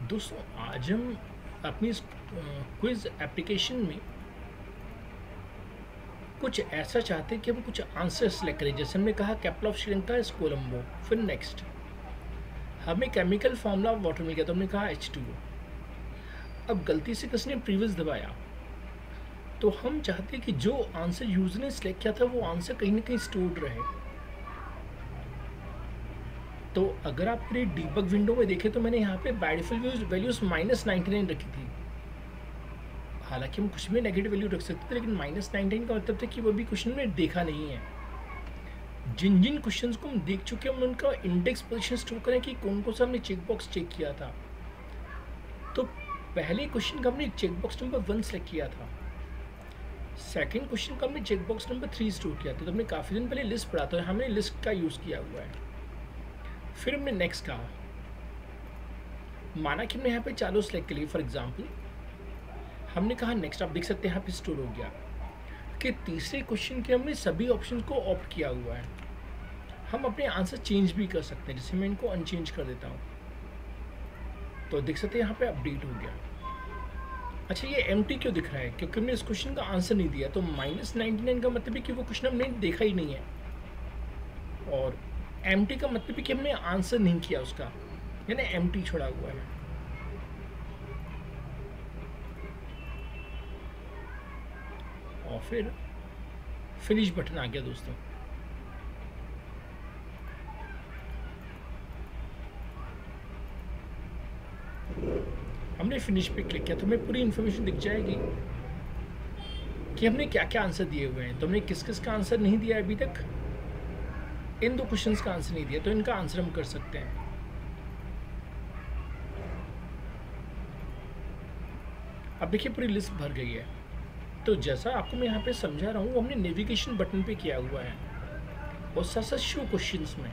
दोस्तों आज हम अपनी इस क्विज एप्लीकेशन में कुछ ऐसा चाहते हैं कि हम कुछ आंसर सेलेक्ट करें। जैसे हमने कहा capital of Sri Lanka is Colombo. फिर नेक्स्ट हमें केमिकल फॉर्मूला ऑफ वाटर मिल गया तो हमने कहा H2O। अब गलती से किसी ने प्रीवियस दबाया तो हम चाहते हैं कि जो आंसर यूजर ने सेलेक्ट किया था वो आंसर कहीं ना कहीं स्टोर्ड रहे। तो अगर आप मेरी डीबग विंडो में देखें तो मैंने यहाँ पे बाय डिफॉल्ट वैल्यूज -99 रखी थी। हालांकि हम कुछ भी नेगेटिव वैल्यू रख सकते थे, लेकिन -99 का मतलब था कि वो भी क्वेश्चन में देखा नहीं है। जिन जिन क्वेश्चंस को हम देख चुके हैं हम उनका इंडेक्स पोजीशन स्टोर करें कि कौन कौन सा हमने चेक बॉक्स चेक किया था। तो पहले क्वेश्चन का हमने चेक बॉक्स नंबर 1 सेलेक्ट किया था। सेकेंड क्वेश्चन का हमने चेक बॉक्स नंबर 3 स्टोर किया था। तो हमने काफ़ी दिन पहले लिस्ट पढ़ा था, हमने लिस्ट का यूज़ किया हुआ है। फिर हमने नेक्स्ट कहा, माना कि हमने यहाँ पे चालू सेलेक्ट कर लिया। फॉर एग्जाम्पल हमने कहा नेक्स्ट, आप देख सकते हैं यहाँ पे स्टोर हो गया कि तीसरे क्वेश्चन के हमने सभी ऑप्शन को ऑप्ट किया हुआ है। हम अपने आंसर चेंज भी कर सकते हैं, जैसे मैं इनको अनचेंज कर देता हूँ तो देख सकते हैं यहाँ पे अपडेट हो गया। अच्छा, ये एम्प्टी क्यों दिख रहा है? क्योंकि हमने इस क्वेश्चन का आंसर नहीं दिया। तो -99 का मतलब है कि वो क्वेश्चन हमने देखा ही नहीं है, और एम्प्टी का मतलब है कि हमने आंसर नहीं किया उसका, यानी एम्प्टी छोड़ा हुआ है। और फिर फिनिश बटन आ गया दोस्तों। हमने फिनिश पे क्लिक किया तो हमें पूरी इन्फॉर्मेशन दिख जाएगी कि हमने क्या क्या आंसर दिए हुए हैं। तो हमने किस किस का आंसर नहीं दिया अभी तक, इन 2 क्वेश्चंस का आंसर नहीं दिया, तो इनका आंसर हम कर सकते हैं। अब देखिए पूरी लिस्ट भर गई है। तो जैसा आपको मैं यहाँ पे समझा रहा हूँ वो हमने नेविगेशन बटन पे किया हुआ है और साथ साथ शो क्वेश्चंस में।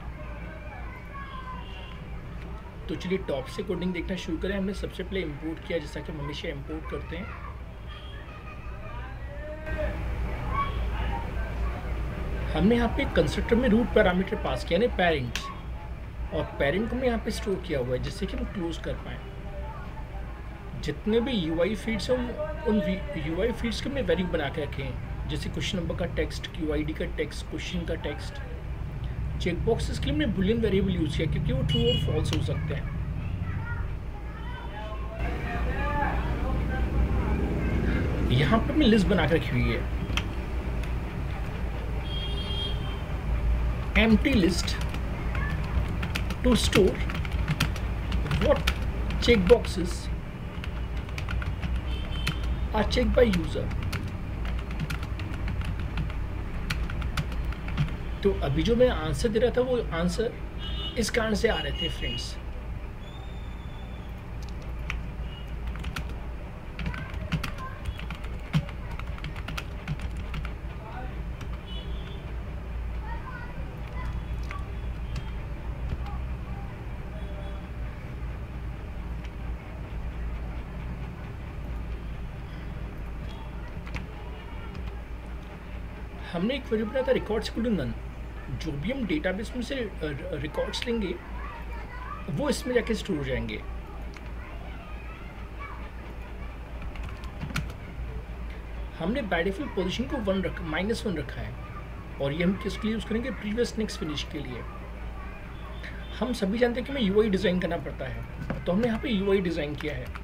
तो चलिए टॉप से कोडिंग देखना शुरू करें। हमने सबसे पहले इंपोर्ट किया, जैसा कि हम हमेशा इंपोर्ट करते हैं। हमने यहाँ पे कंस्ट्रक्टर में रूट पैरामीटर पास किया, यानी पेरेंट, और पेरेंट को हमने यहाँ पे स्टोर किया हुआ है जिससे कि हम क्लोज कर पाएँ। जितने भी UI फीड्स हैं उन UI फीड्स के हमने वैल्यू बना के रखे हैं, जैसे क्वेश्चन नंबर का टेक्स्ट, QID का टेक्स्ट, क्वेश्चन का टेक्स्ट। चेक बॉक्सेस के लिए हमने बुलियन वेरिएबल यूज़ किया क्योंकि वो ट्रू और फॉल्स हो सकते हैं। यहाँ पे हमने लिस्ट बना के रखी हुई है, empty list to store what check boxes are checked by user। तो अभी जो मैं आंसर दे रहा था वो आंसर इस कारण से आ रहे थे फ्रेंड्स। हमने एक वेरिएबल बनाया था रिकॉर्ड्स इक्वल टू नन। जो भी हम डेटाबेस में से रिकॉर्ड्स लेंगे वो इसमें जाके स्टोर हो जाएंगे। हमने बाय डिफॉल्ट पोजीशन को -1 रखा है, और ये हम किसके लिए यूज़ करेंगे? प्रीवियस नेक्स्ट फिनिश के लिए। हम सभी जानते हैं कि हमें UI डिज़ाइन करना पड़ता है, तो हमने यहाँ पे UI डिज़ाइन किया है।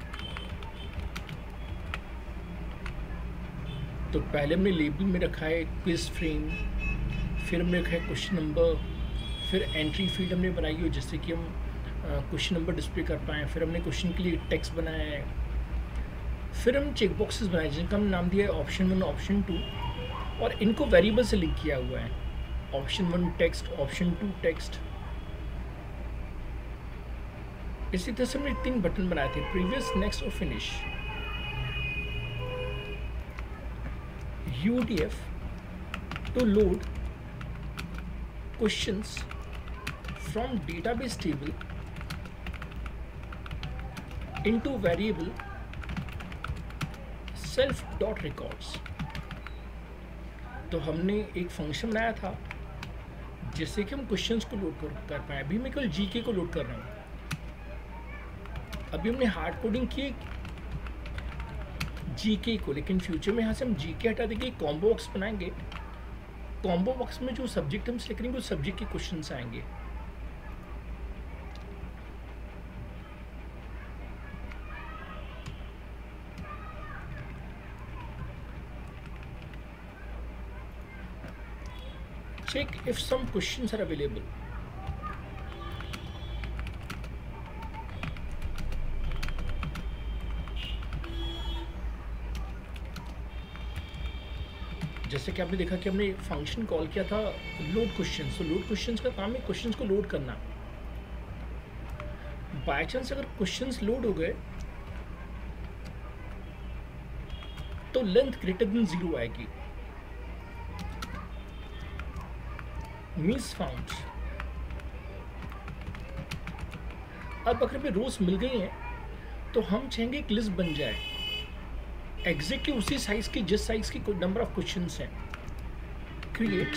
तो पहले हमने लेबल में रखा है क्विज फ्रेम, फिर हमने रखा है क्वेश्चन नंबर, फिर एंट्री फील्ड हमने बनाई हो जिससे कि हम क्वेश्चन नंबर डिस्प्ले कर पाएँ। फिर हमने क्वेश्चन के लिए टेक्स्ट बनाया है। फिर हम चेक बॉक्सेस बनाए जिनका हमने नाम दिया है ऑप्शन 1, ऑप्शन 2, और इनको वेरिएबल से लिंक किया हुआ है। Option 1 text, option 2 text. इसी तरह से हमने 3 बटन बनाए थे, प्रीवियस, नेक्स्ट और finish. UDF to load questions from database table into variable self.records। तो हमने एक फंक्शन बनाया था जिससे कि हम क्वेश्चंस को लोड कर पाए। अभी मैं केवल GK को लोड कर रहा हूँ। अभी हमने हार्ड कोडिंग की जीके को, लेकिन फ्यूचर में यहाँ से हम जीके हटा देंगे, कॉम्बो बॉक्स बनाएंगे। कॉम्बो बॉक्स में जो सब्जेक्ट हम सेलेक्ट करेंगे उस सब्जेक्ट के क्वेश्चंस आएंगे। Check if some questions are available. जैसे कि आपने देखा कि हमने फंक्शन कॉल किया था लोड क्वेश्चंस, तो लोड क्वेश्चंस का काम है क्वेश्चंस को लोड करना। बाय चांस अगर क्वेश्चंस लोड हो गए तो लेंथ ग्रेटर देन 0 आएगी, मिस फाउंड। अब अगर हमें रोज मिल गई हैं तो हम चाहेंगे एक लिस्ट बन जाए एग्जैक्टली उसी साइज की जिस साइज की नंबर ऑफ क्वेश्चंस हैं। Create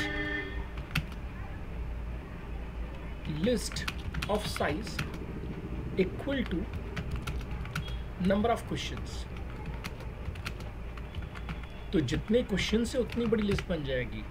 list of size equal to number of questions. तो जितने क्वेश्चन है उतनी बड़ी लिस्ट बन जाएगी।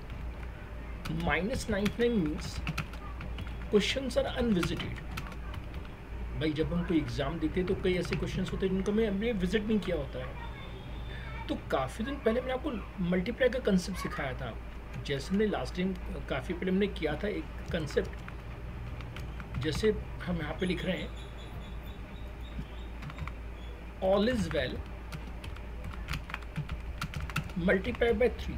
-99 मीन्स क्वेश्चंस आर अनविजिटेड। भाई जब हम कोई एग्जाम देते हैं तो कई ऐसे क्वेश्चंस होते हैं जिनको हमने विजिट नहीं किया होता है। तो काफ़ी दिन पहले मैंने आपको मल्टीप्लाई का कंसेप्ट सिखाया था। जैसे हमने लास्ट टाइम काफ़ी पहले हमने किया था एक कंसेप्ट, जैसे हम यहाँ पे लिख रहे हैं all is well multiply by 3।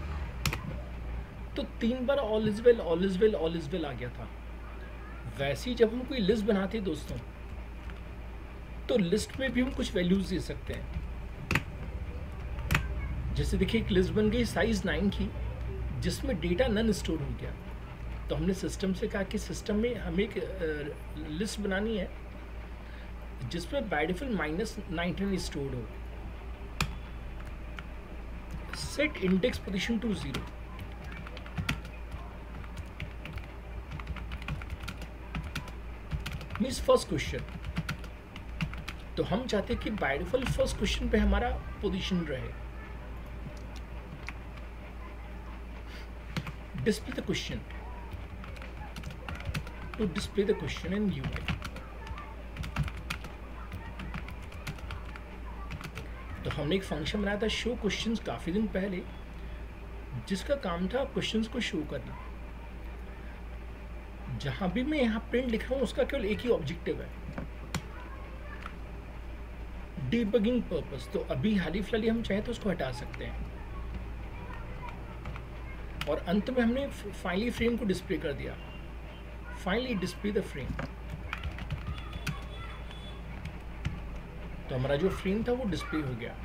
तो 3 बार all is well all is well all is well आ गया था। वैसे ही जब हम कोई लिस्ट बनाते हैं दोस्तों, तो लिस्ट में भी हम कुछ वैल्यूज दे सकते हैं। जैसे देखिए एक लिस्ट बन गई साइज 9 की जिसमें डेटा नन स्टोर हो गया। तो हमने सिस्टम से कहा कि सिस्टम में हमें एक लिस्ट बनानी है जिसमें बाय डिफॉल्ट -99 स्टोर्ड हो। Set index position to 0। Means first question. तो हम चाहते हैं कि बाय डिफॉल्ट फर्स्ट क्वेश्चन पे हमारा पोजीशन रहे। Display the question to display the question in UI। तो हमने एक फंक्शन बनाया था शो क्वेश्चंस काफी दिन पहले, जिसका काम था क्वेश्चंस को शो करना। जहां भी मैं यहाँ प्रिंट लिख रहा हूँ उसका केवल एक ही ऑब्जेक्टिव है, डीबगिंग पर्पस। तो अभी हाल ही फिलहाल हम चाहे तो उसको हटा सकते हैं। और अंत में हमने फाइनली फ्रेम को डिस्प्ले कर दिया। Finally display the frame. तो हमारा जो फ्रेम था वो डिस्प्ले हो गया।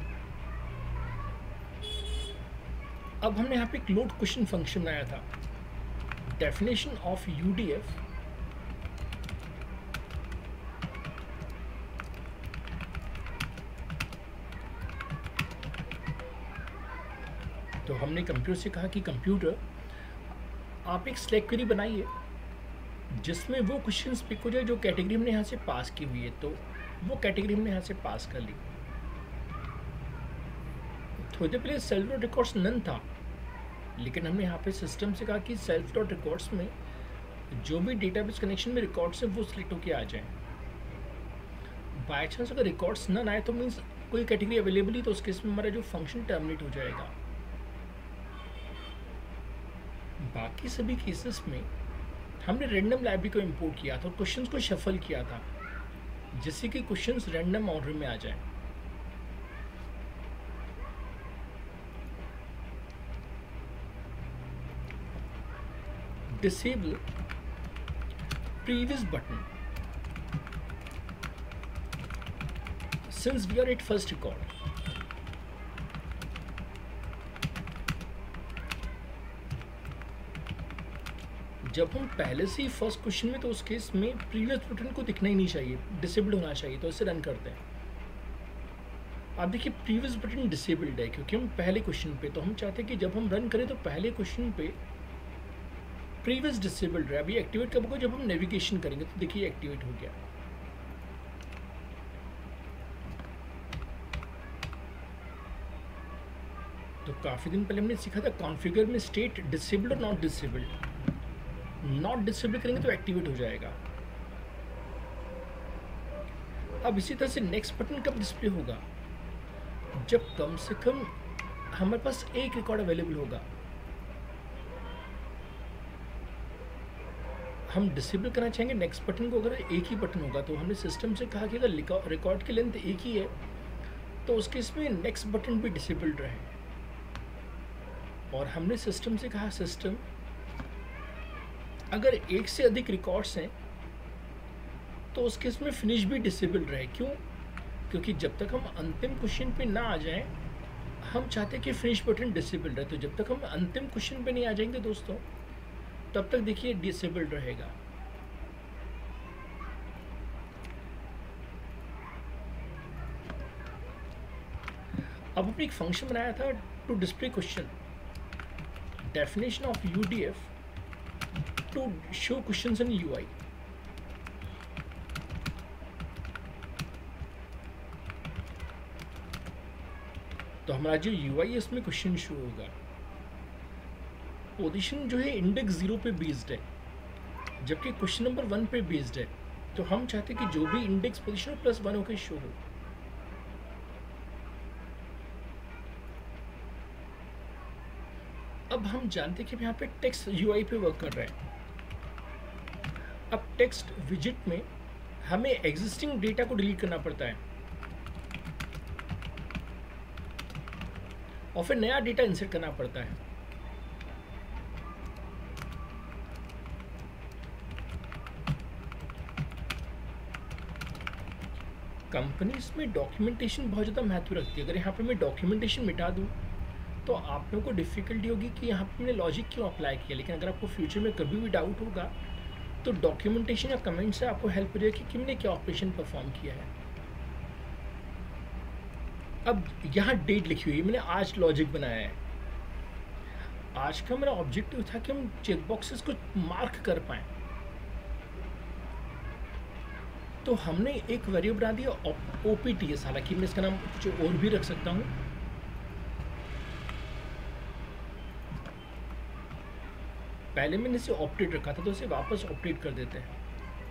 अब हमने यहाँ पे एक लोड क्वेश्चन फंक्शन बनाया था। डेफिनेशन ऑफ UDF तो हमने कंप्यूटर से कहा कि कंप्यूटर आप एक सिलेक्ट क्वेरी बनाइए जिसमें वो क्वेश्चंस पिक हो जाए जो कैटेगरी हमने यहाँ से पास की हुई है। तो वो कैटेगरी हमने यहाँ से पास कर ली। थोड़ी देर पहले सेल्फ डॉट रिकॉर्ड्स नन था, लेकिन हमने यहाँ पे सिस्टम से कहा कि सेल्फ डॉट रिकॉर्ड्स में जो भी डेटाबेस कनेक्शन में रिकॉर्ड्स है वो सिलेक्ट होके आ जाए। बाय चांस अगर रिकॉर्ड्स नन आए तो मीन्स कोई कैटेगरी अवेलेबल ही, तो उस केस में हमारा जो फंक्शन टर्मिनेट हो जाएगा। बाकी सभी केसेस में हमने रैंडम लाइब्रेरी को इंपोर्ट किया था और क्वेश्चंस को शफल किया था जिससे कि क्वेश्चंस रैंडम ऑर्डर में आ जाए। Disable previous button since we are at first record. जब हम पहले से ही फर्स्ट क्वेश्चन में, तो उस केस में प्रीवियस बटन को दिखना ही नहीं चाहिए, डिसेबल्ड होना चाहिए। तो इसे रन करते हैं। आप देखिए प्रीवियस बटन डिसेबल्ड है क्योंकि हम पहले क्वेश्चन पे, तो हम चाहते हैं कि जब हम रन करें तो पहले क्वेश्चन पे प्रीवियस डिसेबल्ड रहे। अभी एक्टिवेट कब होगा? जब हम नेविगेशन करेंगे। तो देखिए एक्टिवेट हो गया। तो काफ़ी दिन पहले हमने सीखा था कॉन्फ़िगर में स्टेट डिसेबल्ड और नॉट डिसेबल्ड। नॉट डिसेबल करेंगे तो एक्टिवेट हो जाएगा। अब इसी तरह से नेक्स्ट बटन कब डिस्प्ले होगा, जब कम से कम हमारे पास एक रिकॉर्ड अवेलेबल होगा। हम डिसेबल करना चाहेंगे नेक्स्ट बटन को, अगर एक ही बटन होगा तो हमने सिस्टम से कहा कि अगर रिकॉर्ड की लेंथ एक ही है तो उस केस में नेक्स्ट बटन भी डिसेबल्ड रहे। और हमने सिस्टम से कहा सिस्टम अगर एक से अधिक रिकॉर्ड्स हैं तो उस केस में फिनिश भी डिसेबल्ड रहे। क्यों? क्योंकि जब तक हम अंतिम क्वेश्चन पे ना आ जाएं हम चाहते हैं कि फिनिश बटन डिसेबल्ड रहे। तो जब तक हम अंतिम क्वेश्चन पे नहीं आ जाएंगे दोस्तों तब तक देखिए डिसेबल्ड रहेगा। अब हमने एक फंक्शन बनाया था to display question, definition of UDF to show questions in UI. तो हमारा जो यूआई है इसमें क्वेश्चन शो होगा। पोजीशन जो है इंडेक्स 0 पे बेस्ड है जबकि क्वेश्चन नंबर 1 पे बेस्ड है। तो हम चाहते हैं कि जो भी इंडेक्स पोजीशन +1 होकर शो हो। अब हम जानते हैं कि यहाँ पे टेक्स्ट यूआई पे वर्क कर रहा है। अब टेक्स्ट विजिट में हमें एग्जिस्टिंग डेटा को डिलीट करना पड़ता है और फिर नया डेटा इंसर्ट करना पड़ता है। कंपनीज में डॉक्यूमेंटेशन बहुत ज़्यादा महत्व रखती है। अगर यहाँ पे मैं डॉक्यूमेंटेशन मिटा दूँ तो आप लोगों को डिफ़िकल्टी होगी कि यहाँ पे मैंने लॉजिक क्यों अप्लाई किया। लेकिन अगर आपको फ्यूचर में कभी भी डाउट होगा तो डॉक्यूमेंटेशन या कमेंट से आपको हेल्प हो जाएगी कि मैंने क्या ऑपरेशन परफॉर्म किया है। अब यहाँ डेट लिखी हुई है, मैंने आज लॉजिक बनाया है। आज का मेरा ऑब्जेक्टिव था कि हम चेक बॉक्सेस को मार्क कर पाएँ। तो हमने एक वेरिएबल बना दिया OPTS, हालांकि मैं इसका नाम कुछ और भी रख सकता हूँ। पहले मैंने इसे ऑपरेट रखा था तो इसे वापस ऑपरेट कर देते हैं।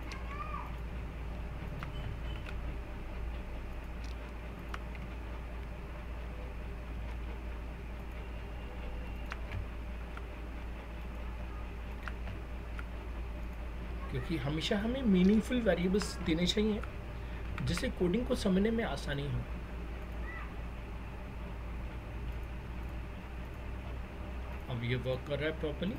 क्योंकि हमेशा हमें मीनिंगफुल वेरिएबल्स देने चाहिए जिससे कोडिंग को समझने में आसानी हो। अब ये वर्क कर रहा है प्रॉपर्ली,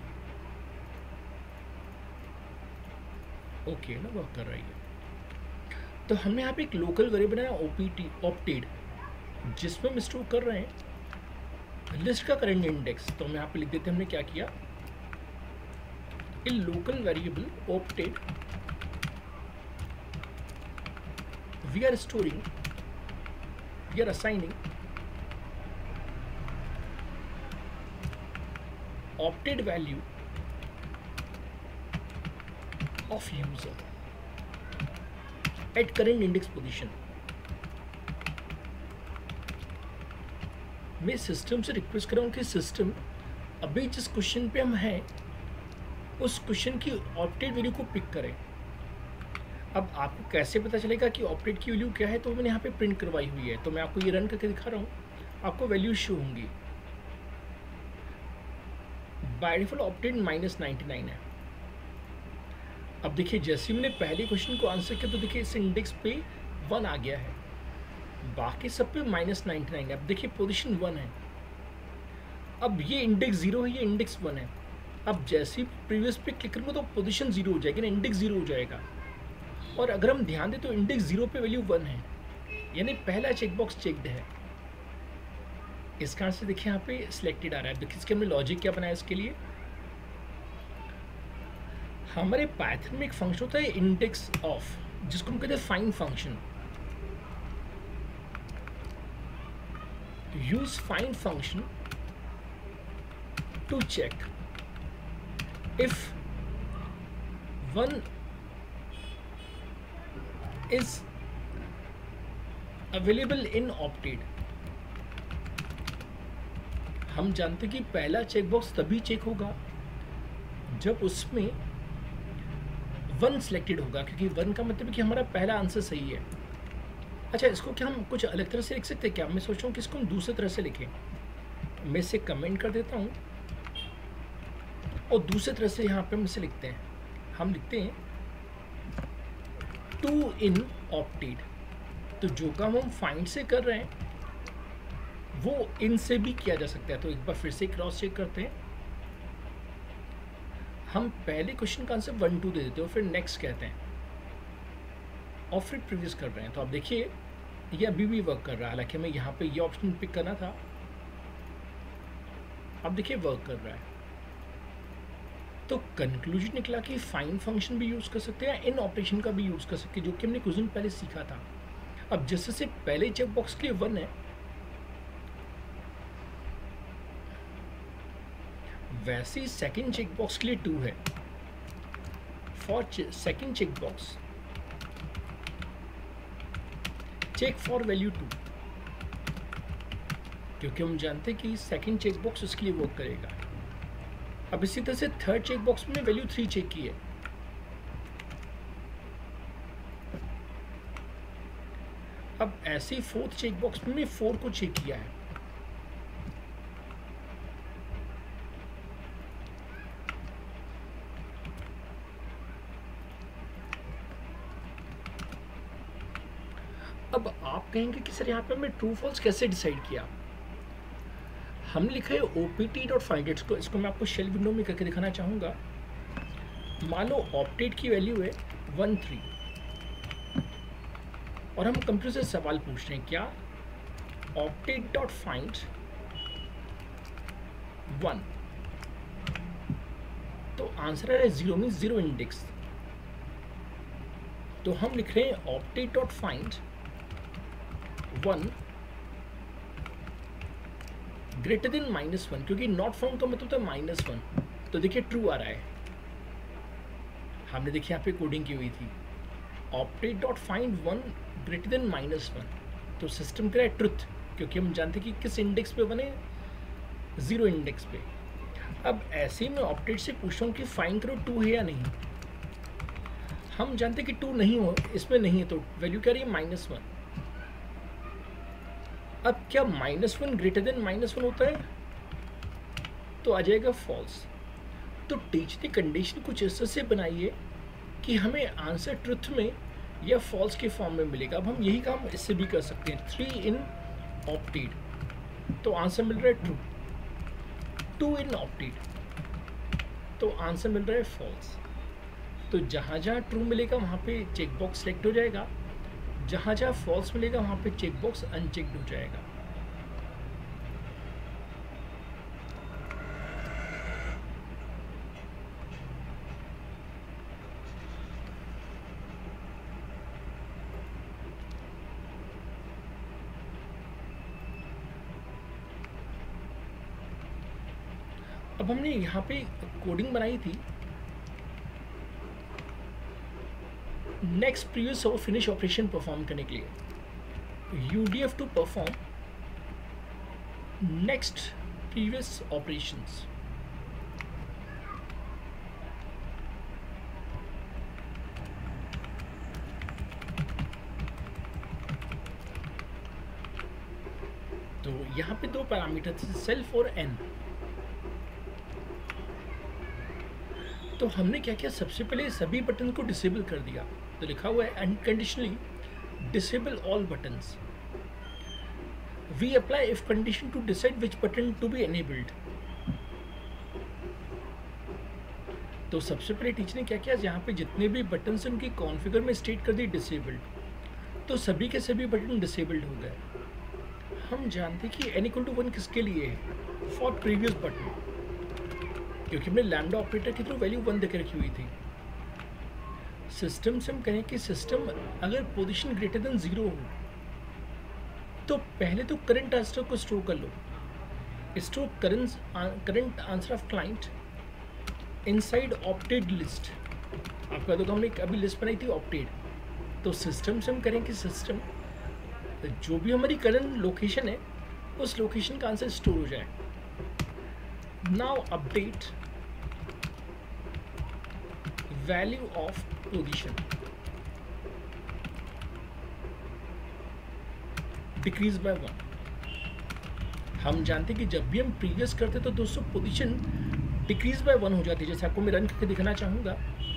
ओके ना, वर्क कर रही है। तो हमने यहाँ पे एक लोकल वेरिएबल है ऑप्टेड जिसमें हम स्टोर कर रहे हैं लिस्ट का करंट इंडेक्स। तो हम यहाँ पे लिख देते हैं हमने क्या किया, a local variable opted we are assigning opted value of user at current index position। मैं सिस्टम से रिक्वेस्ट कर रहा हूँ कि सिस्टम अभी जिस क्वेश्चन पे हम हैं उस क्वेश्चन की ऑप्टेड वैल्यू को पिक करें। अब आपको कैसे पता चलेगा कि ऑप्टेड की वैल्यू क्या है, तो मैंने यहाँ पे प्रिंट करवाई हुई है। तो मैं आपको ये रन करके दिखा रहा हूँ, आपको वैल्यू शो होंगी। बाय डिफॉल्ट ऑप्टेड -99 है। अब देखिए जैसे मैंने पहले क्वेश्चन को आंसर किया तो देखिए इस इंडेक्स पे 1 आ गया है, बाकी सब पे -99 है। अब देखिए पोजीशन 1 है, अब ये इंडेक्स 0 है, ये इंडेक्स 1 है। अब जैसे ही प्रीवियस पे क्लिक करूँगा तो पोजीशन 0 हो जाएगी ना, इंडेक्स 0 हो जाएगा। और अगर हम ध्यान दें तो इंडेक्स 0 पे वैल्यू 1 है, यानी पहला चेकबॉक्स चेक्ड है। इस कारण से देखिए यहाँ पे सिलेक्टेड आ रहा है। देखिए इसके हमने लॉजिक क्या बनाया इसके लिए। हमारे पाइथन में एक फंक्शन होता है इंडेक्स ऑफ, जिसको हम कहते हैं find function. Use find function to check if one is available in opted। हम जानते हैं कि पहला चेकबॉक्स तभी चेक होगा जब उसमें 1 सिलेक्टेड होगा, क्योंकि 1 का मतलब है कि हमारा पहला आंसर सही है। अच्छा, इसको क्या हम कुछ अलग तरह से लिख सकते हैं क्या? मैं सोच रहा हूँ कि इसको हम दूसरी तरह से लिखें। मैं इसे कमेंट कर देता हूँ और दूसरी तरह से यहाँ पे हम इसे लिखते हैं। हम लिखते हैं 2 इन ऑप्टेड। तो जो काम हम फाइंड से कर रहे हैं वो इन से भी किया जा सकता है। तो एक बार फिर से क्रॉस चेक करते हैं। हम पहले क्वेश्चन का आंसर 1 2 दे देते हैं और फिर नेक्स्ट कहते हैं और फिर प्रीवियस कर रहे हैं। तो आप देखिए ये अभी भी वर्क कर रहा है, हालांकि हमें यहाँ पे ये ऑप्शन पिक करना था। अब देखिए वर्क कर रहा है। तो कंक्लूजन निकला कि फाइंड फंक्शन भी यूज़ कर सकते हैं, इन ऑपरेशन का भी यूज़ कर सकते हैं, जो कि हमने कुछ दिन पहले सीखा था। अब जैसे से पहले चेकबॉक्स के लिए 1 है, वैसे ही सेकेंड चेकबॉक्स के लिए 2 है। For second checkbox check for value 2, क्योंकि हम जानते हैं कि सेकेंड चेकबॉक्स उसके लिए वर्क करेगा। अब इसी तरह से थर्ड चेकबॉक्स में वैल्यू 3 चेक की है। अब ऐसे ही फोर्थ चेकबॉक्स में 4 को चेक किया है। अब आप कहेंगे कि सर यहाँ पे हमने ट्रू फॉल्स कैसे डिसाइड किया? हमने लिखा है opt.findIt को, इसको मैं आपको शेल विंडो में करके दिखाना चाहूँगा। मान लो ऑप्टेट की वैल्यू है 1 3 और हम कंप्यूटर से सवाल पूछ रहे हैं क्या opt.find 1, तो आंसर है 0 मीन 0 इंडेक्स। तो हम लिख रहे हैं opt.find 1 ग्रेटर देन -1, क्योंकि नॉट फाउंड का मतलब था -1। तो देखिए ट्रू आ रहा है। हमने देखिए यहाँ पे कोडिंग की हुई थी opt.find 1 ग्रेटर देन -1, तो सिस्टम कह रहा है ट्रुथ, क्योंकि हम जानते हैं कि किस इंडेक्स पे बने, 0 इंडेक्स पे। अब ऐसे ही मैं ऑप्टेट से पूछ रहा हूँ कि फाइंड करो 2 है या नहीं। हम जानते हैं कि 2 नहीं हो, इसमें नहीं है, तो वैल्यू क्या रही है -1। अब क्या -1 ग्रेटर देन -1 होता है? तो आ जाएगा फॉल्स। तो टीचर ने कंडीशन कुछ इस तरह से बनाई है कि हमें आंसर ट्रुथ में या फॉल्स के फॉर्म में मिलेगा। अब हम यही काम इससे भी कर सकते हैं। 3 इन ऑप्टेड, तो आंसर मिल रहा है ट्रू। 2 इन ऑप्टेड, तो आंसर मिल रहा है फॉल्स। तो जहाँ जहाँ ट्रू मिलेगा वहाँ पे चेकबॉक्स सेलेक्ट हो जाएगा, जहाँ जहाँ फॉल्स मिलेगा वहाँ पे चेकबॉक्स अनचेक्ड हो जाएगा। अब हमने यहाँ पे कोडिंग बनाई थी नेक्स्ट प्रीवियस और फिनिश ऑपरेशन परफॉर्म करने के लिए। UDF to perform next previous operations. तो यहाँ पे 2 पैरामीटर थे, सेल्फ और n। तो हमने क्या किया, सबसे पहले सभी बटन को डिसेबल कर दिया। तो लिखा हुआ है unconditionally disable all buttons, we apply if condition to decide which button to be enabled. तो सबसे पहले टीचर ने क्या किया, यहाँ पे जितने भी बटन हैं उनकी कॉन्फ़िगर में स्टेट कर दी डिसेबल्ड, तो सभी के सभी बटन डिसेबल्ड हो गए। हम जानते हैं कि n=1 किसके लिए है, फॉर प्रीवियस बटन, क्योंकि हमने लैम्डा ऑपरेटर के थ्रू वैल्यू 1 देकर रखी हुई थी। सिस्टम से हम कहें कि सिस्टम अगर पोजीशन ग्रेटर देन 0 हो तो पहले तो करंट आंसर को स्टोर कर लो, store current answer of client inside opted list. आपका तो हमने अभी लिस्ट बनाई थी ऑप्टेड। तो सिस्टम से हम करें कि सिस्टम जो भी हमारी करंट लोकेशन है उस लोकेशन का आंसर स्टोर हो जाए। Now update value of position, decrease by 1। हम जानते हैं कि जब भी हम प्रीवियस करते तो दोस्तों पोजीशन डिक्रीज बाय 1 हो जाती है। जैसे आपको मैं रन करके दिखाना चाहूँगा,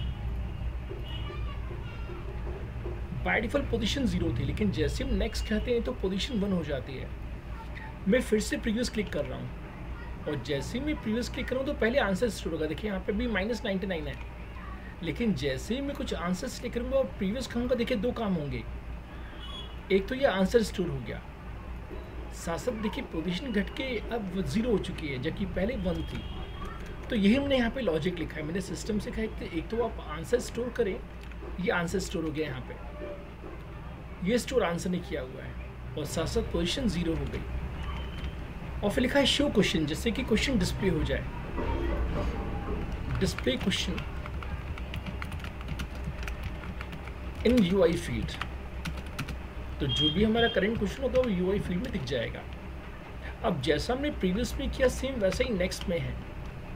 बाय डिफॉल्ट पोजीशन 0 थी, लेकिन जैसे हम नेक्स्ट कहते हैं तो पोजीशन 1 हो जाती है। मैं फिर से प्रीवियस क्लिक कर रहा हूँ और जैसे ही मैं प्रीवियस क्लिक कर रहा हूँ तो पहले आंसर स्टोर होगा। देखिए यहाँ पे भी -99 है, लेकिन जैसे ही मैं कुछ आंसर सेलेक्ट करूँगा और प्रीवियस कहूँगा, देखिए 2 काम होंगे। एक तो ये आंसर स्टोर हो गया, साथ साथ देखिए पोजीशन घट के अब 0 हो चुकी है, जबकि पहले 1 थी। तो यही हमने यहाँ पे लॉजिक लिखा है। मैंने सिस्टम से कहा कि एक तो आप आंसर स्टोर करें, ये आंसर स्टोर हो गया यहाँ पे, ये स्टोर आंसर ने किया हुआ है, और साथ साथ पोजीशन 0 हो गई। और फिर लिखा है शो क्वेश्चन, जिससे कि क्वेश्चन डिस्प्ले हो जाए। Display question in UI field, तो जो भी हमारा करंट क्वेश्चन होगा वो यूआई फील्ड में दिख जाएगा। अब जैसा हमने प्रीवियस में किया सेम वैसा ही नेक्स्ट में है।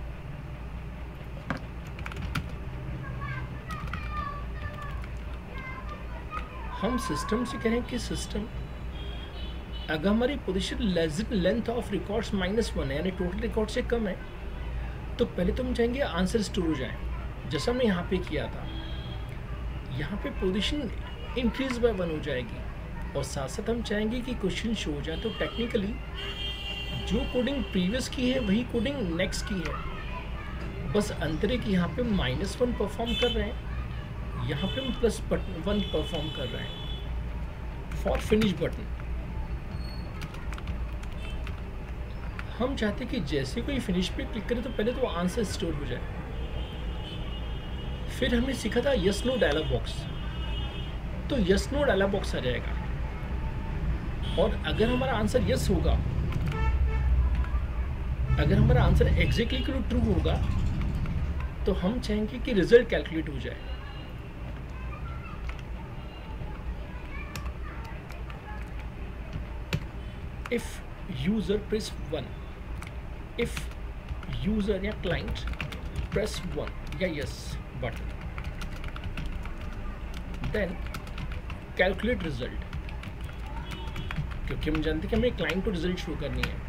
हम सिस्टम से कह रहे हैं कि सिस्टम अगर हमारी पोजीशन लेंथ ऑफ रिकॉर्ड्स -1 है, यानी टोटल रिकॉर्ड से कम है, तो पहले तो हम चाहेंगे आंसर स्टोर हो जाए, जैसा हमने यहाँ पे किया था। यहाँ पे पोजीशन इंक्रीज बाय 1 हो जाएगी, और साथ साथ हम चाहेंगे कि क्वेश्चन शो हो जाए। तो टेक्निकली जो कोडिंग प्रीवियस की है वही कोडिंग नेक्स्ट की है, बस अंतर है कि यहाँ पे -1 परफॉर्म कर रहे हैं, यहाँ पे हम +1 परफॉर्म कर रहे हैं। फॉर फिनिश बटन हम चाहते हैं कि जैसे कोई फिनिश पे क्लिक करे तो पहले तो आंसर स्टोर हो जाए। फिर हमने सीखा था यस नो डायलॉग बॉक्स, तो यस नो डायलॉग बॉक्स आ जाएगा, और अगर हमारा आंसर यस होगा, अगर हमारा आंसर एग्जैक्टली ट्रू होगा, तो हम चाहेंगे कि रिजल्ट कैलकुलेट हो जाए। If user press 1, if user या क्लाइंट प्रेस 1 या yes button, then calculate result, क्योंकि हम जानते हैं कि हमें क्लाइंट को रिजल्ट शो करनी है।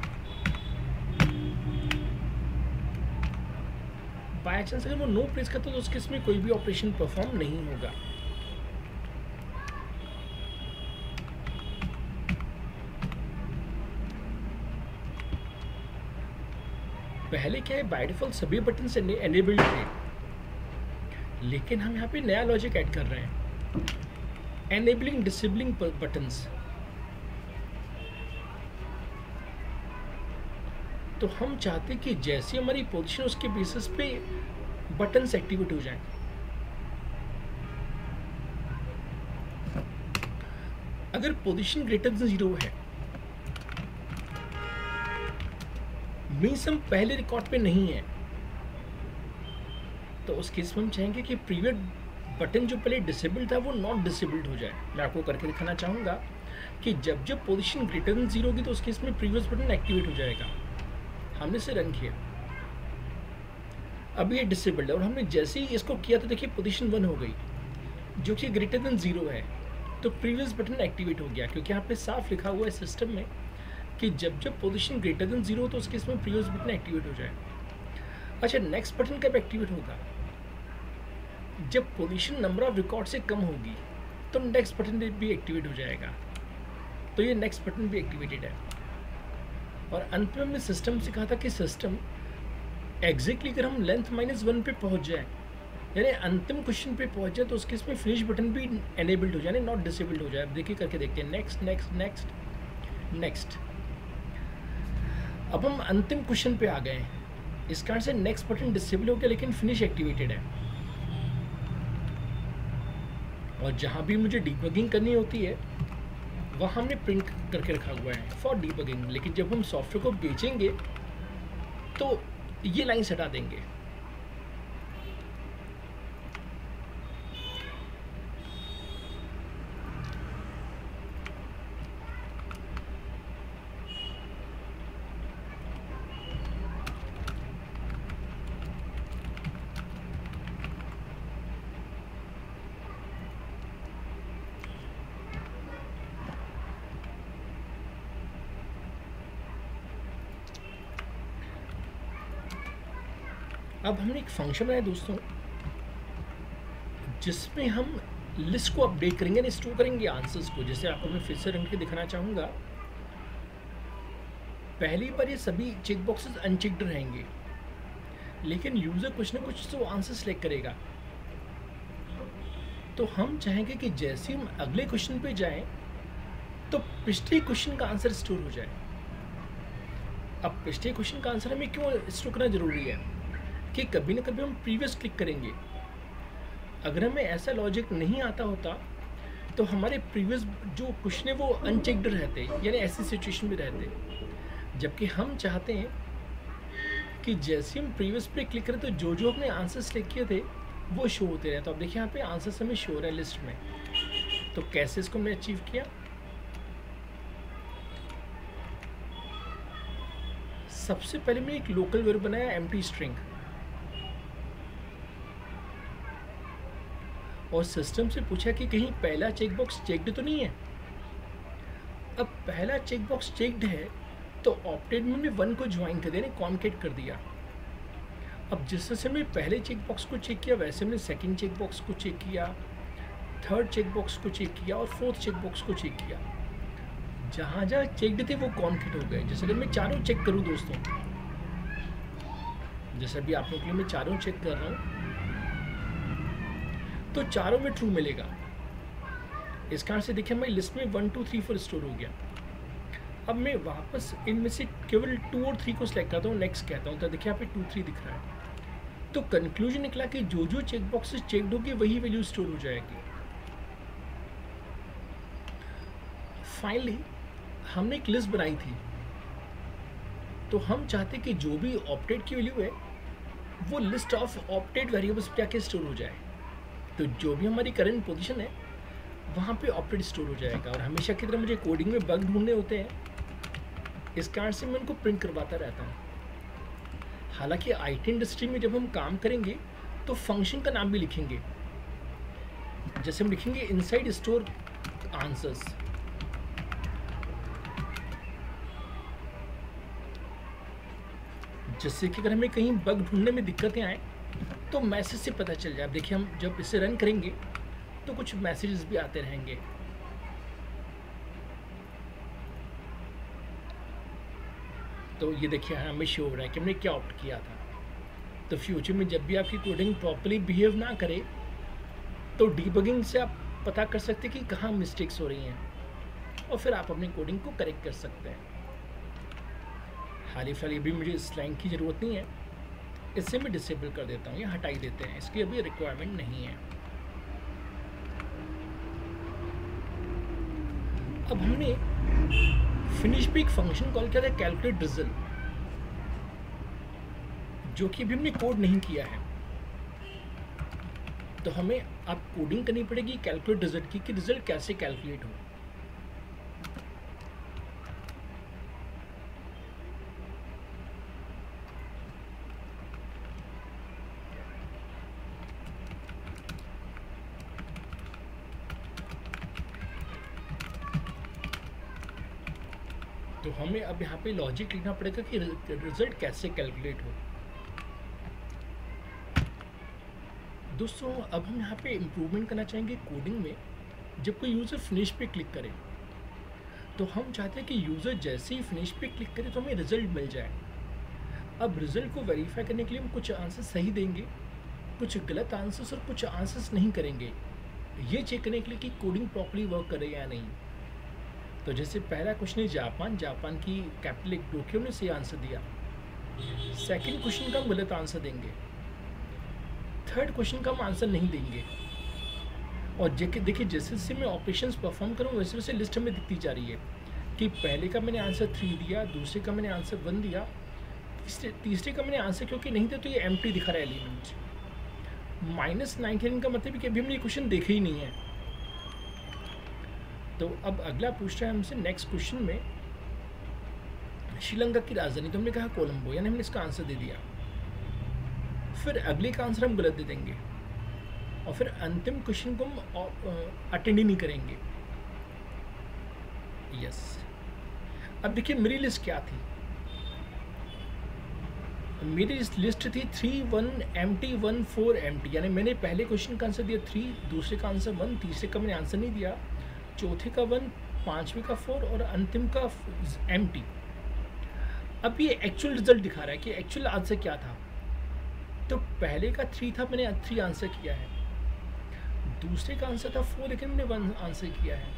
बाय चांस अगर वो नो प्रेस करता है तो उस केस में कोई भी ऑपरेशन परफॉर्म नहीं होगा। पहले क्या है, बाय डिफॉल्ट सभी बटन से एनेबल्ड थे, लेकिन हम यहाँ पे नया लॉजिक ऐड कर रहे हैं, एनेबलिंग डिसेबलिंग बटन्स। तो हम चाहते कि जैसे हमारी पोजीशन उसके बेसिस पे बटन्स एक्टिवेट हो जाएं। अगर पोजीशन ग्रेटर देन 0 है, मीन्स हम पहले रिकॉर्ड पे नहीं है, तो उस केस में हम चाहेंगे कि प्रीवियस बटन जो पहले डिसेबल्ड था वो नॉट डिसेबल्ड हो जाए। मैं आपको करके दिखाना चाहूँगा कि जब जब पोजीशन ग्रेटर देन 0 होगी तो उस केस में प्रीवियस बटन एक्टिवेट हो जाएगा। हमने इसे रन किया, अब ये डिसेबल्ड है, और हमने जैसे ही इसको किया तो देखिए पोजीशन 1 हो गई, जो कि ग्रेटर देन 0 है, तो प्रीवियस बटन एक्टिवेट हो गया, क्योंकि यहाँ पे साफ लिखा हुआ है सिस्टम में कि जब जब पोजीशन ग्रेटर देन 0 हो तो उस केस में प्रीवियस बटन एक्टिवेट हो जाए। अच्छा, नेक्स्ट बटन कब एक्टिवेट होगा? जब पोजीशन नंबर ऑफ रिकॉर्ड से कम होगी तो नेक्स्ट बटन भी एक्टिवेट हो जाएगा। तो ये नेक्स्ट बटन भी एक्टिवेटेड है। और अंत में हमने सिस्टम से कहा था कि सिस्टम एग्जैक्टली अगर हम लेंथ -1 पे पहुंच जाए, यानी अंतिम क्वेश्चन पे पहुंच जाए, तो उसके इसमें फिनिश बटन भी एनेबल्ड हो जाए, नॉट डिसेबल्ड हो जाए। अब देखिए करके देखते हैं, नेक्स्ट नेक्स्ट नेक्स्ट नेक्स्ट। अब हम अंतिम क्वेश्चन पे आ गए हैं, इस कारण से नेक्स्ट बटन डिसेबल हो गया, लेकिन फिनिश एक्टिवेटेड है। और जहाँ भी मुझे डीबगिंग करनी होती है वहाँ हमने प्रिंट करके रखा हुआ है फॉर डीबगिंग, लेकिन जब हम सॉफ्टवेयर को बेचेंगे तो ये लाइन्स हटा देंगे। अब हमने एक फंक्शन बनाया दोस्तों, जिसमें हम लिस्ट को अपडेट करेंगे ना, स्टोर करेंगे आंसर्स को। जैसे आपको मैं फिर से रंग के दिखाना चाहूँगा, पहली बार ये सभी चेक बॉक्सेस अनचेक्ड रहेंगे, लेकिन यूज़र कुछ ना कुछ तो आंसर सेलेक्ट करेगा। तो हम चाहेंगे कि जैसे हम अगले क्वेश्चन पे जाएं तो पिछले क्वेश्चन का आंसर स्टोर हो जाए। अब पिछले क्वेश्चन का आंसर हमें क्यों स्टोर करना ज़रूरी है कि कभी ना कभी हम प्रीवियस क्लिक करेंगे। अगर हमें ऐसा लॉजिक नहीं आता होता तो हमारे प्रीवियस जो क्वेश्चन है वो अनचेक्ड रहते, यानी ऐसी सिचुएशन में रहते। जबकि हम चाहते हैं कि जैसे हम प्रीवियस पे क्लिक करें तो जो जो अपने आंसर सेलेक्ट किए थे वो शो होते रहे। तो अब देखिए यहाँ पे आंसर्स हमें शो हो रहा है लिस्ट में। तो कैसे इसको हमने अचीव किया, सबसे पहले मैंने एक लोकल वेरिएबल बनाया एम्प्टी स्ट्रिंग, और सिस्टम से पूछा कि कहीं पहला चेकबॉक्स चेक्ड तो नहीं है। अब पहला चेकबॉक्स चेक्ड है तो ऑप्टेड में हमने 1 को ज्वाइन कर दिया, कॉन्केट कर दिया। अब जिस तरह हमने पहले चेकबॉक्स को चेक किया वैसे हमने सेकंड चेकबॉक्स को चेक किया, थर्ड चेकबॉक्स को चेक किया और फोर्थ चेकबॉक्स को चेक किया। जहाँ जहाँ चेक्ड थे वो कॉन्केट हो गए। जैसे अगर मैं चारों चेक करूँ दोस्तों, जैसे अभी आप लोगों के लिए मैं चारों चेक कर रहा हूँ तो चारों में ट्रू मिलेगा। इस कारण से देखिए हमारी लिस्ट में 1 2 3 4 स्टोर हो गया। अब मैं वापस इनमें से केवल 2 और 3 को सिलेक्ट करता हूँ, नेक्स्ट कहता हूँ, तो देखिए यहाँ पे 2 3 दिख रहा है। तो कंक्लूजन निकला कि जो जो चेक बॉक्सेस चेक्ड होगी वही वैल्यू स्टोर हो जाएगी। फाइनली हमने एक लिस्ट बनाई थी, तो हम चाहते कि जो भी ऑप्टेड की वैल्यू है वो लिस्ट ऑफ ऑप्टेड वेरिएबल्स पे आके स्टोर हो जाए। तो जो भी हमारी करंट पोजीशन है वहाँ पे ऑप्टेड स्टोर हो जाएगा। और हमेशा की तरह मुझे कोडिंग में बग ढूंढने होते हैं, इस कारण से मैं उनको प्रिंट करवाता रहता हूँ। हालांकि आईटी इंडस्ट्री में जब हम काम करेंगे तो फंक्शन का नाम भी लिखेंगे। जैसे हम लिखेंगे इनसाइड स्टोर आंसर्स, जिससे कि अगर हमें कहीं बग ढूंढने में दिक्कतें आए तो मैसेज से पता चल जाए। अब देखिए हम जब इसे रन करेंगे तो कुछ मैसेजेस भी आते रहेंगे। तो ये देखिए हमें शो हो रहा है कि हमने क्या ऑप्ट किया था। तो फ्यूचर में जब भी आपकी कोडिंग प्रॉपर्ली बिहेव ना करे तो डीबगिंग से आप पता कर सकते हैं कि कहाँ मिस्टेक्स हो रही हैं, और फिर आप अपनी कोडिंग को करेक्ट कर सकते हैं। हाल फिलहाल ये भी मुझे इस लाइन की ज़रूरत नहीं है, इससे मैं डिसेबल कर देता हूँ या हटा ही देते हैं, इसकी अभी रिक्वायरमेंट नहीं है। अब हमने फिनिश पे एक फंक्शन कॉल किया था कैलकुलेट रिजल्ट, जो कि अभी हमने कोड नहीं किया है। तो हमें अब कोडिंग करनी पड़ेगी कैलकुलेट रिजल्ट की, कि रिजल्ट कैसे कैलकुलेट हो। तो हमें अब यहाँ पे लॉजिक लिखना पड़ेगा कि रिजल्ट कैसे कैलकुलेट हो। दोस्तों अब हम यहाँ पे इम्प्रूवमेंट करना चाहेंगे कोडिंग में। जब कोई यूज़र फिनिश पे क्लिक करे तो हम चाहते हैं कि यूज़र जैसे ही फिनिश पे क्लिक करे तो हमें रिजल्ट मिल जाए। अब रिजल्ट को वेरीफाई करने के लिए हम कुछ आंसर सही देंगे, कुछ गलत आंसर्स और कुछ आंसर्स नहीं करेंगे, ये चेक करने के लिए कि कोडिंग प्रॉपर्ली वर्क करे या नहीं। तो जैसे पहला क्वेश्चन है जापान की कैपिटल एक टोक्यो ने सही आंसर दिया। सेकंड क्वेश्चन का हम गलत आंसर देंगे, थर्ड क्वेश्चन का हम आंसर नहीं देंगे। और देखिए जैसे जैसे मैं ऑपरेशंस परफॉर्म करूँ वैसे वैसे लिस्ट में दिखती जा रही है कि पहले का मैंने आंसर 3 दिया, दूसरे का मैंने आंसर 1 दिया, तीसरे का मैंने आंसर क्योंकि नहीं दिया तो ये एम्प्टी दिखा रहा है एलिमेंट। -19 का मतलब है कि अभी हमने ये क्वेश्चन देखे ही नहीं है। तो अब अगला पूछ रहा है हमसे नेक्स्ट क्वेश्चन में श्रीलंका की राजधानी, तो हमने कहा कोलंबो, यानी हमने इसका आंसर दे दिया। फिर अगले का आंसर हम गलत दे देंगे और फिर अंतिम क्वेश्चन को हम अटेंड ही नहीं करेंगे। यस, अब देखिए मेरी लिस्ट क्या थी। मेरी इस लिस्ट थी 3 1 empty 1 4 empty, यानी मैंने पहले क्वेश्चन का आंसर दिया 3, दूसरे का आंसर 1, तीसरे का मैंने आंसर नहीं दिया, चौथे का 1, पांचवें का 4 और अंतिम का empty। अब ये एक्चुअल रिजल्ट दिखा रहा है कि एक्चुअल आंसर क्या था। तो पहले का 3 था, मैंने 3 आंसर किया है। दूसरे का आंसर था 4, लेकिन मैंने 1 आंसर किया है।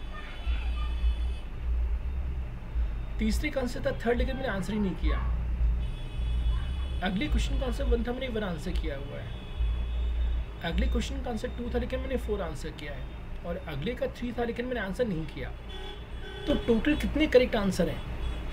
तीसरे का आंसर था 3, लेकिन मैंने आंसर ही नहीं किया। अगले क्वेश्चन का आंसर 1 था, मैंने 1 आंसर किया हुआ है। अगले क्वेश्चन का आंसर 2 था, लेकिन मैंने 4 आंसर किया है। और अगले का 3 था, लेकिन मैंने आंसर नहीं किया। तो टोटल कितने करेक्ट आंसर हैं?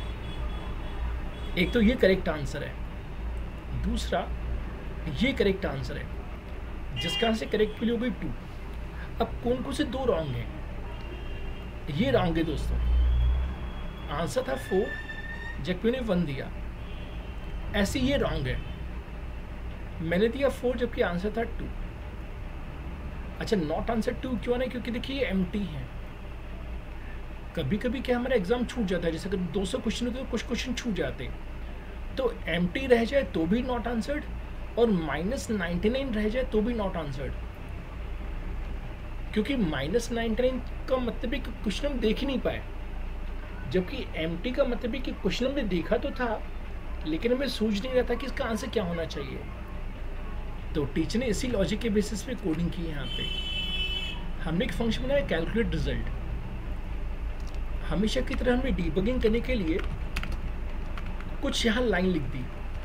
एक तो ये करेक्ट आंसर है, दूसरा ये करेक्ट आंसर है, जिसका आंसर करेक्ट वैल्यू हो गई 2। अब कौन कौन से 2 रॉन्ग हैं? ये रॉन्ग है दोस्तों। आंसर था 4, जबकि मैंने 1 दिया, ऐसे ये रॉन्ग है। मैंने दिया 4 जबकि आंसर था 2। अच्छा, नॉट आंसर 2 क्यों ना? क्योंकि देखिए ये एम्प्टी है। कभी कभी क्या हमारा एग्जाम छूट जाता है, जैसे अगर 200 क्वेश्चन होते तो कुछ क्वेश्चन छूट जाते, तो एम्प्टी रह जाए तो भी नॉट आंसर्ड, और -99 रह जाए तो भी नॉट आंसर्ड। क्योंकि -99 का मतलब है कि क्वेश्चन हम देख ही नहीं पाए, जबकि एम्प्टी का मतलब है कि क्वेश्चन हमने देखा तो था, लेकिन हमें सूझ नहीं रहा था कि इसका आंसर क्या होना चाहिए। तो टीचर ने इसी लॉजिक के बेसिस पे कोडिंग की। यहाँ पे हमने एक फंक्शन बनाया कैलकुलेट रिजल्ट। हमेशा की तरह हमने डीबगिंग करने के लिए कुछ यहाँ लाइन लिख दी,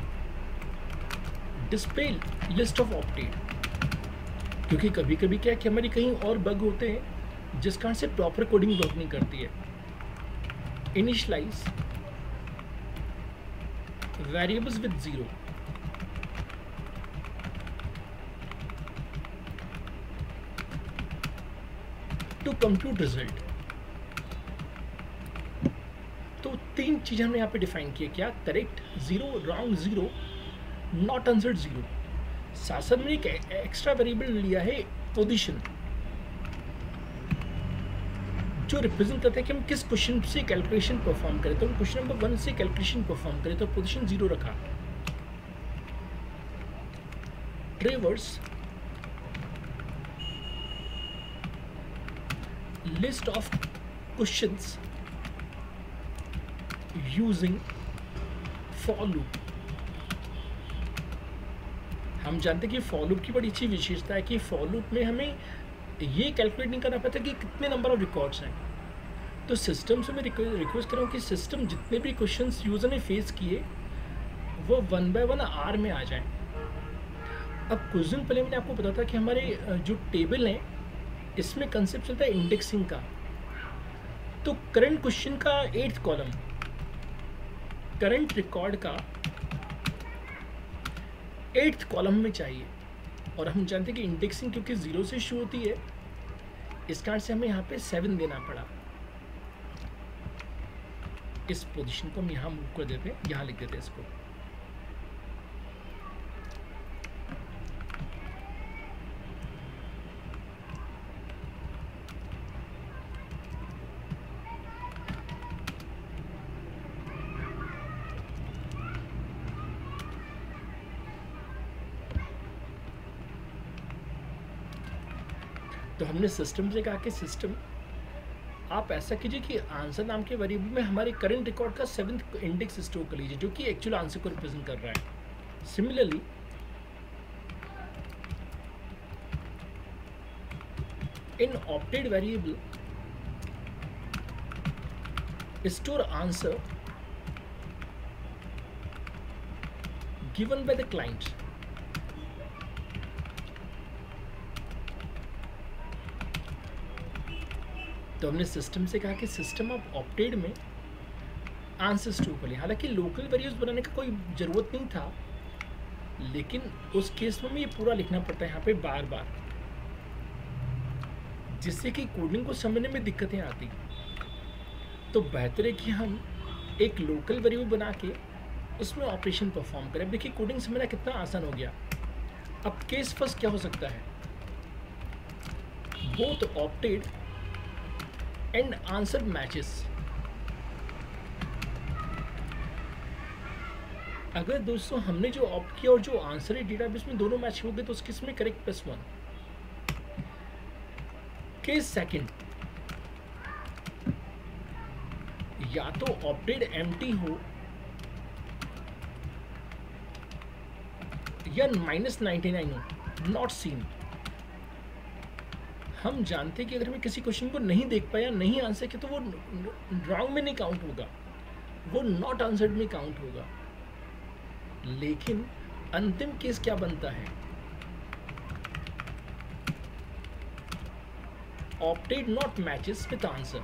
डिस्प्ले लिस्ट ऑफ ऑप्टेड। क्योंकि कभी कभी क्या है कि हमारी कहीं और बग होते हैं जिस कारण से प्रॉपर कोडिंग वर्क नहीं करती है। Initialize variables with 0, to compute result. तो 3 चीजें हमने यहाँ पे डिफाइन किया। क्या? Correct 0, wrong 0, not answered 0। साथ साथ में एक एक्स्ट्रा वेरिएबल लिया है पोजीशन, जो रिप्रेजेंट करता है कि हम किस क्वेश्चन से कैलकुलेशन परफॉर्म करें। तो हम क्वेश्चन नंबर 1 से कैलकुलेशन परफॉर्म करें तो पोजीशन 0 रखा। Traverse list of questions using for loop. हम जानते हैं कि फॉर लूप की बड़ी अच्छी विशेषता है कि फॉर लूप में हमें ये कैलकुलेट नहीं करना पड़ता कि कितने नंबर ऑफ रिकॉर्ड्स हैं। तो सिस्टम से मैं रिक्वेस्ट कर रहा हूँ कि सिस्टम जितने भी क्वेश्चंस यूजर ने फेस किए वो 1 बाय 1 आर में आ जाएं। अब कुछ दिन पहले मैंने आपको बताया था कि हमारे जो टेबल हैं इसमें कंसेप्ट चलता है इंडेक्सिंग का। तो करंट क्वेश्चन का 8th कॉलम करंट रिकॉर्ड का 8th कॉलम में चाहिए, और हम जानते हैं कि इंडेक्सिंग क्योंकि 0 से शुरू होती है, इस कारण से हमें यहाँ पे 7 देना पड़ा। इस पोजीशन को हम यहाँ मूव कर देते हैं, यहाँ लिख देते हैं इसको। तो हमने सिस्टम से कहा कि सिस्टम आप ऐसा कीजिए कि आंसर नाम के वेरिएबल में हमारे करंट रिकॉर्ड का 7th इंडेक्स स्टोर कर लीजिए, जो कि एक्चुअल आंसर को रिप्रेजेंट कर रहा है। Similarly in opted variable store answer given by the client. तो हमने सिस्टम से कहा कि सिस्टम ऑफ ऑप्टेड में आंसर स्टोर कर लिया। हालांकि लोकल वेरिएबल्स बनाने का कोई ज़रूरत नहीं था, लेकिन उस केस में ये पूरा लिखना पड़ता है यहाँ पे बार बार, जिससे कि कोडिंग को समझने में दिक्कतें आती। तो बेहतर है कि हम एक लोकल वेरिएबल बना के उसमें ऑपरेशन परफॉर्म करें। अब देखिए कोडिंग समझना कितना आसान हो गया। अब केस फर्स्ट क्या हो सकता है? Both opted and answer matches. अगर दोस्तों हमने जो ऑप्ट किया और जो आंसर है डेटाबेस में दोनों मैच हो गए तो उस केस में करेक्ट +1। केस सेकंड, या तो ऑप्टेड एम्प्टी हो या -99 हो, नॉट सीन। हम जानते हैं कि अगर हमें किसी क्वेश्चन को नहीं देख पाया, नहीं आंसर किया, तो वो रॉन्ग में नहीं काउंट होगा, वो नॉट आंसर्ड में काउंट होगा। लेकिन अंतिम केस क्या बनता है? Opted not matches with answer.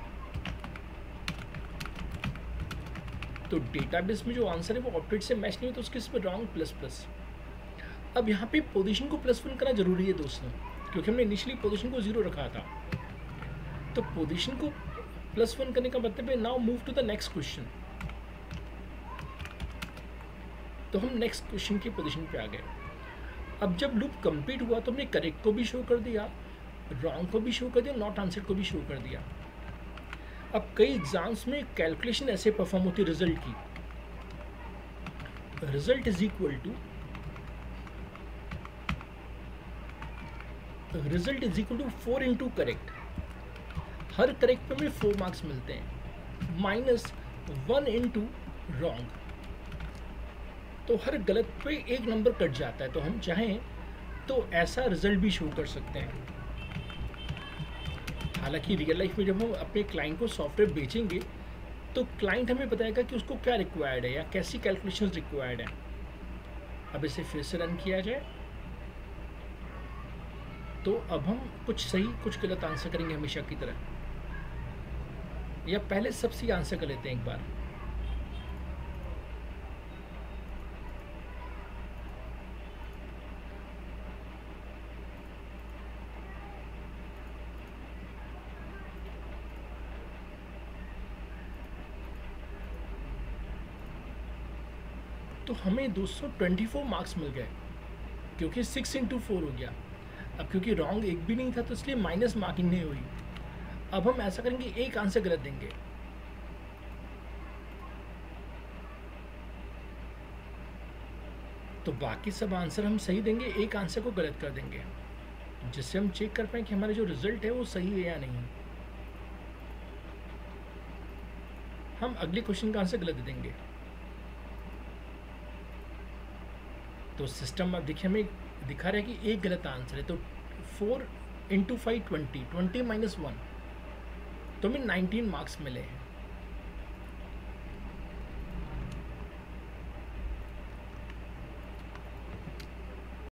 तो डेटाबेस में जो आंसर है वो ऑप्टेड से मैच नहीं हो, तो उसके इसमें रॉन्ग ++। अब यहाँ पे पोजीशन को +1 करना जरूरी है दोस्तों, क्योंकि हमने इनिशियली पोजीशन को 0 रखा था। तो पोजीशन को +1 करने का मतलब है now move to the next question. तो हम नेक्स्ट क्वेश्चन की पोजीशन पे आ गए। अब जब लूप कंप्लीट हुआ तो हमने करेक्ट को भी शो कर दिया, रॉन्ग को भी शो कर दिया, नॉट आंसर को भी शो कर दिया। अब कई एग्जाम्स में कैलकुलेशन ऐसे परफॉर्म होती है रिजल्ट की, result is equal to result is equal to 4 into correct. हर करेक्ट पे हमें 4 मार्क्स मिलते हैं, -1 इंटू रॉन्ग। तो हर गलत पे 1 नंबर कट जाता है। तो हम चाहें तो ऐसा रिजल्ट भी शो कर सकते हैं। हालांकि रियल लाइफ में जब हम अपने क्लाइंट को सॉफ्टवेयर बेचेंगे तो क्लाइंट हमें बताएगा कि उसको क्या रिक्वायर्ड है या कैसी कैलकुलेशंस रिक्वायर्ड है। अब इसे फिर से रन किया जाए तो अब हम कुछ सही कुछ गलत आंसर करेंगे हमेशा की तरह, या पहले सब सही आंसर कर लेते हैं एक बार। तो हमें 224 मार्क्स मिल गए क्योंकि 6 इंटू 4 हो गया। अब क्योंकि रॉन्ग एक भी नहीं था तो इसलिए माइनस मार्किंग नहीं हुई। अब हम ऐसा करेंगे, एक आंसर गलत देंगे। तो बाकी सब आंसर हम सही देंगे, एक आंसर को गलत कर देंगे, जिससे हम चेक कर पाए कि हमारा जो रिजल्ट है वो सही है या नहीं। हम अगले क्वेश्चन का आंसर गलत दे देंगे। तो सिस्टम अब देखिए हमें दिखा रहा है कि एक गलत आंसर है। तो 4 इंटू 5 20, 20 -1, तो हमें 19 मार्क्स मिले हैं।